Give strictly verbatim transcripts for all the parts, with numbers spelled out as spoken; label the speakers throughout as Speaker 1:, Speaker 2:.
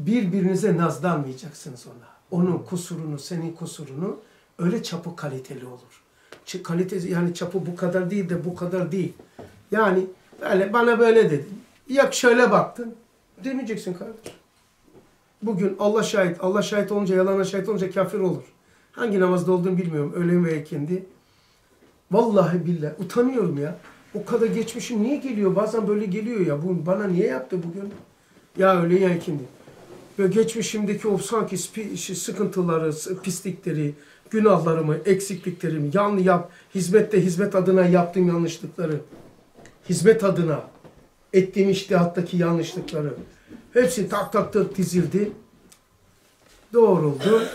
Speaker 1: birbirinize nazlanmayacaksınız ona. Onun kusurunu, senin kusurunu öyle çapı kaliteli olur. Kalitesi yani çapı bu kadar değil de bu kadar değil. Yani böyle bana böyle dedin. Ya şöyle baktın. Demeyeceksin kardeş. Bugün Allah şahit. Allah şahit olunca, yalana şahit olunca kafir olur. Hangi namazda olduğunu bilmiyorum. Öğlen ve ikindi. Vallahi billahi utanıyorum ya. O kadar geçmişim niye geliyor? Bazen böyle geliyor ya. Bu bana niye yaptı bugün? Ya öğlen ya ikindi. Ve geçmişimdeki o sanki sıkıntıları, pislikleri, günahlarımı, eksikliklerimi, yanlı yap, hizmette hizmet adına yaptığım yanlışlıkları, hizmet adına ettiğim içtihattaki yanlışlıkları, hepsi tak tak tak dizildi. Doğruldu.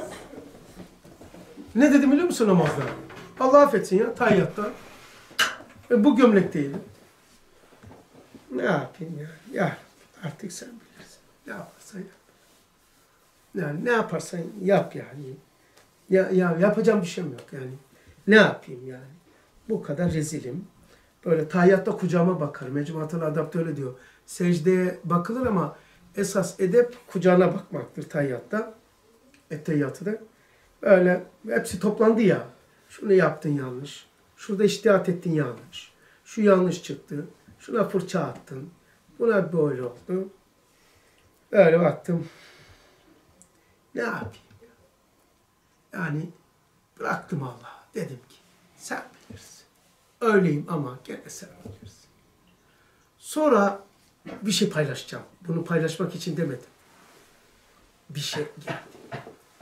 Speaker 1: Ne dedim biliyor musun namazda? Allah affetsin ya, tayyatta. E, bu gömlekteydim. Ne yapayım ya? Ya artık sen bilirsin. Ne yaparsan yap. Yani ne yaparsan yap yani. Ya, ya yapacağım bir şeyim yok yani. Ne yapayım yani? Bu kadar rezilim. Böyle tayyatta kucağıma bakar. Mecmuatul Adab'da öyle diyor. Secdeye bakılır ama esas edep kucağına bakmaktır tayyatta. Etteyyatıda. Böyle hepsi toplandı ya. Şunu yaptın yanlış. Şurada içtihat ettin yanlış. Şu yanlış çıktı. Şuna fırça attın. Buna böyle oldu. Böyle baktım. Ne yapayım? Yani bıraktım Allah'a. Dedim ki sen bilirsin. Öyleyim ama gene sen bilirsin. Sonra bir şey paylaşacağım. Bunu paylaşmak için demedim. Bir şey geldi.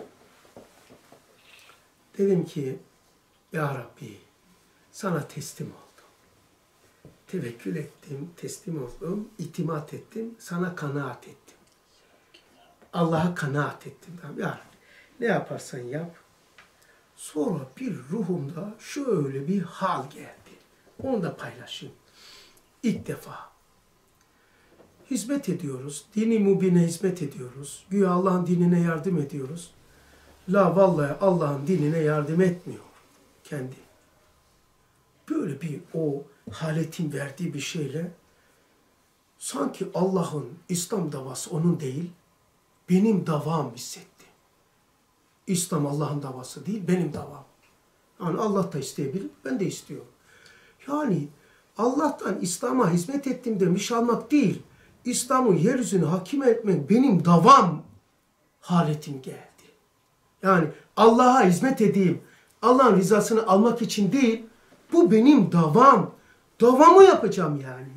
Speaker 1: Dedim ki ya Rabbi sana teslim oldum. Tevekkül ettim, teslim oldum, itimat ettim, sana kanaat ettim. Allah'a kanaat ettim. Ya Rabbi ne yaparsan yap. Sonra bir ruhumda şöyle bir hal geldi. Onu da paylaşayım. İlk defa. Hizmet ediyoruz. Dini mübine hizmet ediyoruz. Güya Allah'ın dinine yardım ediyoruz. La vallahi Allah'ın dinine yardım etmiyor kendi. Böyle bir o haletin verdiği bir şeyle sanki Allah'ın İslam davası onun değil, benim davam hissetti. İslam Allah'ın davası değil, benim davam. Yani Allah da isteyebilir, ben de istiyorum. Yani Allah'tan İslam'a hizmet ettim demiş almak değil, İslam'ın yeryüzüne hakim etmek benim davam haletim geldi. Yani Allah'a hizmet edeyim, Allah'ın rızasını almak için değil, bu benim davam. Davamı yapacağım yani.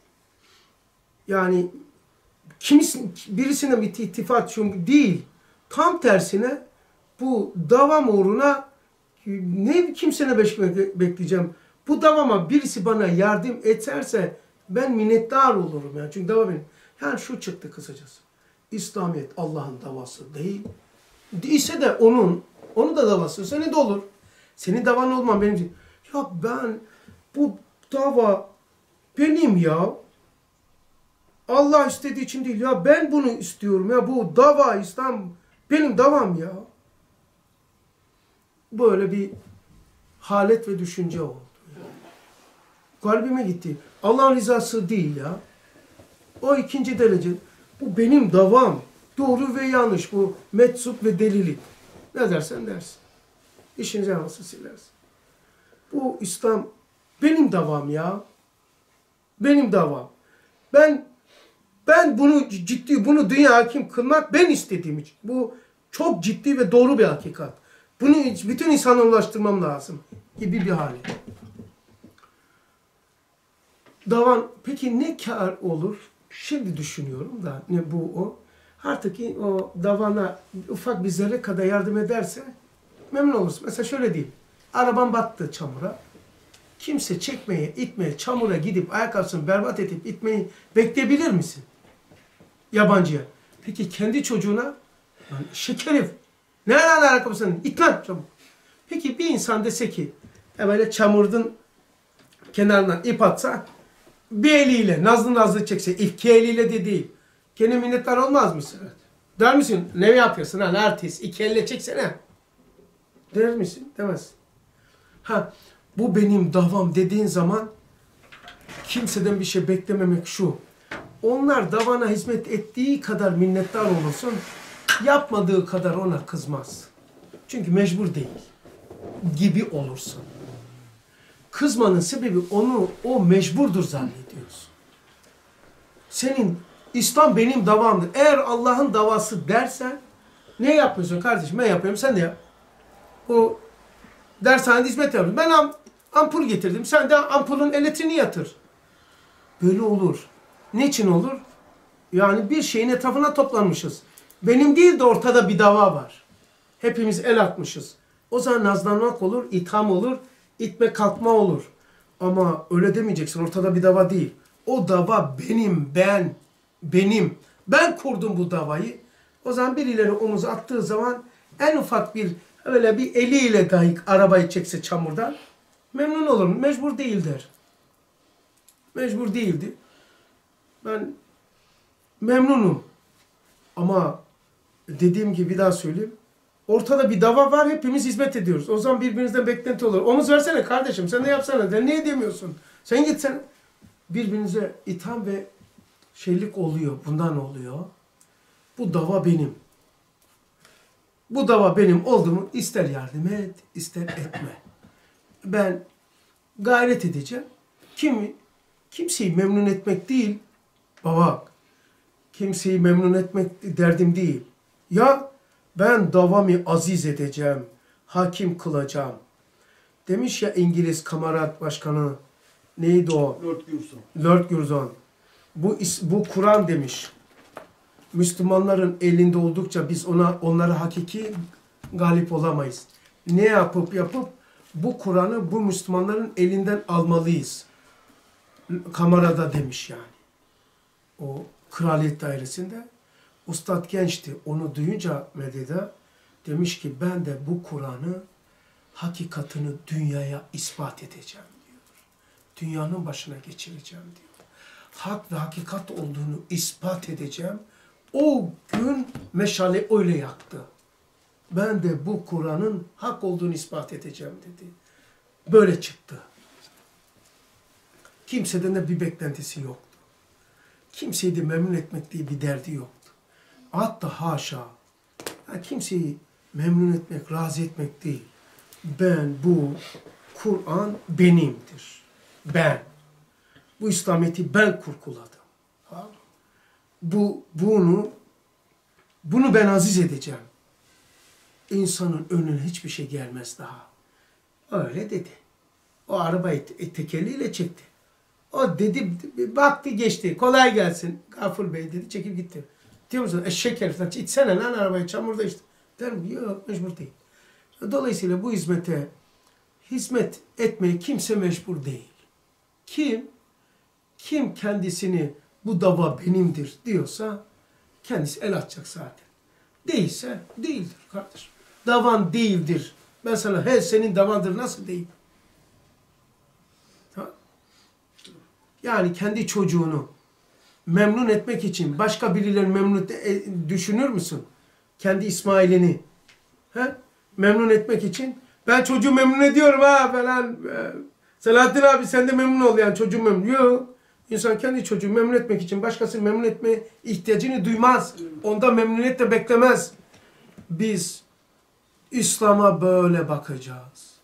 Speaker 1: Yani kimisin, birisine bir ittifak değil, tam tersine bu davam uğruna ne kimsene bekleyeceğim. Bu davama birisi bana yardım ederse ben minnettar olurum yani. Çünkü dava benim. Yani şu çıktı kısacası. İslamiyet Allah'ın davası değil. Değilse de onun, onun da davası. Senin de olur. Senin davan olman benim için. Ya ben bu dava benim ya. Allah istediği için değil ya. Ben bunu istiyorum ya. Bu dava İslam benim davam ya. Böyle bir halet ve düşünce oldu. Kalbime gitti. Allah'ın rızası değil ya. O ikinci derece. Bu benim davam. Doğru ve yanlış. Bu metsup ve delilik. Ne dersen dersin. İşinize nasıl silersin. Bu İslam benim davam ya. Benim davam. Ben ben bunu ciddi, bunu dünya hakim kılmak ben istediğim için. Bu çok ciddi ve doğru bir hakikat. Bunu bütün insanlara ulaştırmam lazım gibi bir hali. Davan, peki ne kar olur? Şimdi düşünüyorum da ne bu o. Artık o davana ufak bir zerre kadar yardım ederse memnun olursun. Mesela şöyle diyeyim. Araban battı çamura. Kimse çekmeye, itmeye, çamura gidip ayakkabısını berbat edip itmeyi bekleyebilir misin? Yabancıya. Peki kendi çocuğuna yani şekerif. Nereden ayakkabısını? İt lan çabuk. Peki bir insan dese ki ya böyle çamurdun kenarından ip atsa bir eliyle nazlı nazlı çekse iki eliyle de değil. Gene minnettar olmaz mısın? Evet. Der misin? Ne yapıyorsun lan artist? İki elle çeksene. Der misin? Demez. Ha, bu benim davam dediğin zaman kimseden bir şey beklememek şu. onlar davana hizmet ettiği kadar minnettar olursun, yapmadığı kadar ona kızmaz. Çünkü mecbur değil gibi olursun. Kızmanın sebebi onu o mecburdur zannediyorsun. Senin İslam benim davamdır. Eğer Allah'ın davası dersen ne yapmıyorsun kardeşim? Ben yapıyorum, sen de yap. O dershanede hizmet yapıyorum. Ben am, ampul getirdim. Sen de ampulün elektriğini yatır. Böyle olur. Niçin olur? Yani bir şeyin etrafına toplanmışız. Benim değil de ortada bir dava var. Hepimiz el atmışız. O zaman nazlanmak olur, itham olur, itme kalkma olur. Ama öyle demeyeceksin. Ortada bir dava değil. O dava benim, ben, benim. Ben kurdum bu davayı. O zaman birileri omuzu attığı zaman en ufak bir öyle bir eliyle dahi arabayı çekse çamurdan memnun olurum. Mecbur değildir. Mecbur değildi. Ben memnunum. Ama dediğim gibi bir daha söyleyeyim. Ortada bir dava var, hepimiz hizmet ediyoruz. O zaman birbirinizden beklenti olur. Omuz versene kardeşim, sen de yapsana. Sen niye demiyorsun? Sen gitsen. Birbirinize itham ve şeylik oluyor. Bundan oluyor. Bu dava benim. Bu dava benim oldu mu ister yardım et, ister etme. Ben gayret edeceğim. Kimi? Kimseyi memnun etmek değil. Baba, kimseyi memnun etmek derdim değil. Ya ben davamı aziz edeceğim, hakim kılacağım. Demiş ya İngiliz Kamarat Başkanı, neydi o?
Speaker 2: Lord Curzon.
Speaker 1: Lord Curzon. Bu, bu Kur'an demiş. Müslümanların elinde oldukça biz ona onlara hakiki galip olamayız. Ne yapıp yapıp bu Kur'an'ı bu Müslümanların elinden almalıyız. Kamarada demiş yani. O kraliyet dairesinde. Ustad gençti. Onu duyunca medyada demiş ki ben de bu Kur'an'ı hakikatını dünyaya ispat edeceğim diyor. Dünyanın başına geçireceğim diyor. Hak ve hakikat olduğunu ispat edeceğim. O gün meşale öyle yaktı. Ben de bu Kur'an'ın hak olduğunu ispat edeceğim dedi. Böyle çıktı. Kimseden de bir beklentisi yoktu. Kimseyi de memnun etmek diye bir derdi yoktu. Hatta haşa. Yani kimseyi memnun etmek, razı etmek değil. Ben bu Kur'an benimdir. Ben. Bu İslamiyet'i ben kurguladım. Bu, bunu, bunu ben aziz edeceğim. İnsanın önüne hiçbir şey gelmez daha. Öyle dedi. O arabayı tekerleğiyle çekti. O dedi, baktı geçti. Kolay gelsin. Gafur Bey dedi, çekip gitti. Diyor musun? Eşek herifler, içsene lan arabayı, çamurda işte. Derim yok, mecbur değil. Dolayısıyla bu hizmete, hizmet etmeye kimse mecbur değil. Kim, kim kendisini bu dava benimdir diyorsa kendisi el atacak zaten. Değilse değildir kardeşim. Davan değildir. Ben sana he senin davandır nasıl değil? Ha? Yani kendi çocuğunu memnun etmek için başka birilerini memnun et, düşünür müsün? Kendi İsmail'ini he? Memnun etmek için ben çocuğu memnun ediyorum ha falan. Selahattin abi sen de memnun ol yani çocuğu memnun. Yok. İnsan kendi çocuğu memnun etmek için başkasını memnun etme ihtiyacını duymaz. Onda memnuniyet de beklemez. Biz İslam'a böyle bakacağız.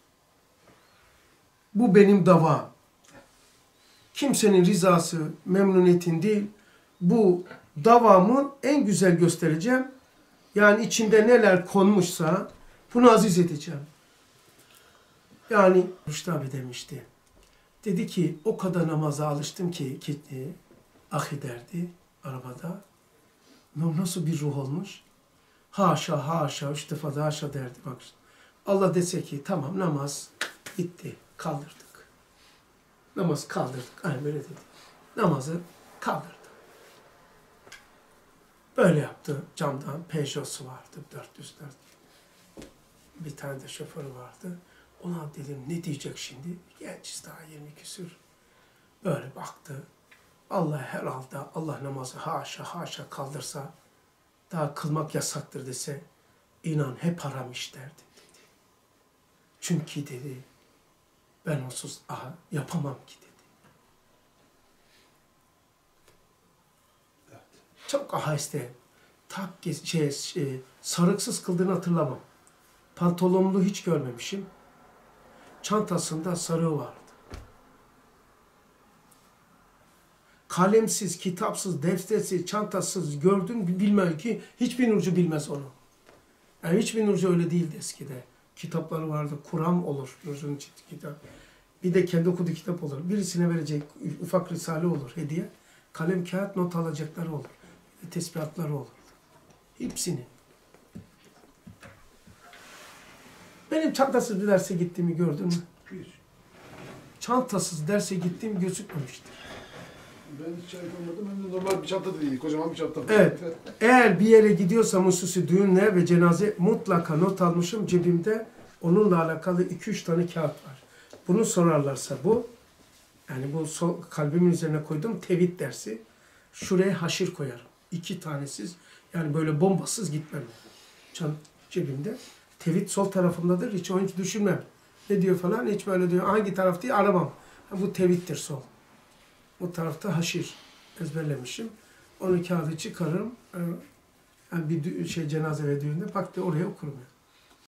Speaker 1: Bu benim davam. Kimsenin rızası, memnuniyetin değil. Bu davamı en güzel göstereceğim. Yani içinde neler konmuşsa bunu aziz edeceğim. Yani Rüştü abi demişti. Dedi ki o kadar namaza alıştım ki, ki ahi derdi arabada. Nasıl bir ruh olmuş? Haşa haşa üç defa da haşa derdi. Bak Allah dese ki tamam namaz bitti kaldırdık. Namaz kaldırdık. Aynen böyle dedi. Namazı kaldırdı. Böyle yaptı. Camdan Peugeot'su vardı. dört yüz dört. Bir tane de şoförü vardı. Ona dedim ne diyecek şimdi? Gençiz daha yirmi küsür. Böyle baktı. Allah herhalde Allah namazı haşa haşa kaldırsa daha kılmak yasaktır dese inan hep haram iş derdim dedi. Çünkü dedi ben onsuz aha, yapamam ki dedi. Çok aheste. Tak, şey, şey, sarıksız kıldığını hatırlamam. Pantolonlu hiç görmemişim. Çantasında sarığı vardı. Kalemsiz, kitapsız, deftersiz, çantasız gördüm bilmem ki hiçbir Nurcu bilmez onu. Yani hiçbir Nurcu öyle değildi eskide. Kitapları vardı. Kur'an olur Nurcu'nun kitap. Bir de kendi okuduğu kitap olur. Birisine verecek ufak risale olur hediye. Kalem, kağıt, not alacakları olur. Tespihatları olur. Hepsini. Benim çantasız bir derse gittiğimi gördün mü? Çantasız derse gittiğim gözükmemiştir.
Speaker 2: Ben hiç şahit olmadım. Hem de normal bir çanta da değil. Kocaman bir çanta.
Speaker 1: Evet. Eğer bir yere gidiyorsam hususi düğünler ve cenaze mutlaka not almışım. Cebimde onunla alakalı iki üç tane kağıt var. Bunu sorarlarsa bu, yani bu sol, kalbimin üzerine koyduğum tevhid dersi, şuraya haşir koyarım. İki tanesiz, yani böyle bombasız gitmem. Can cebimde. Tevhid sol tarafımdadır, hiç onu hiç düşünmem. Ne diyor falan, hiç böyle diyor. Hangi taraf diye aramam. Ha, bu tevhiddir sol. Bu tarafta haşir ezberlemişim. Onu kağıdı çıkarırım. Yani bir şey cenaze ve düğünde bak de oraya okurum.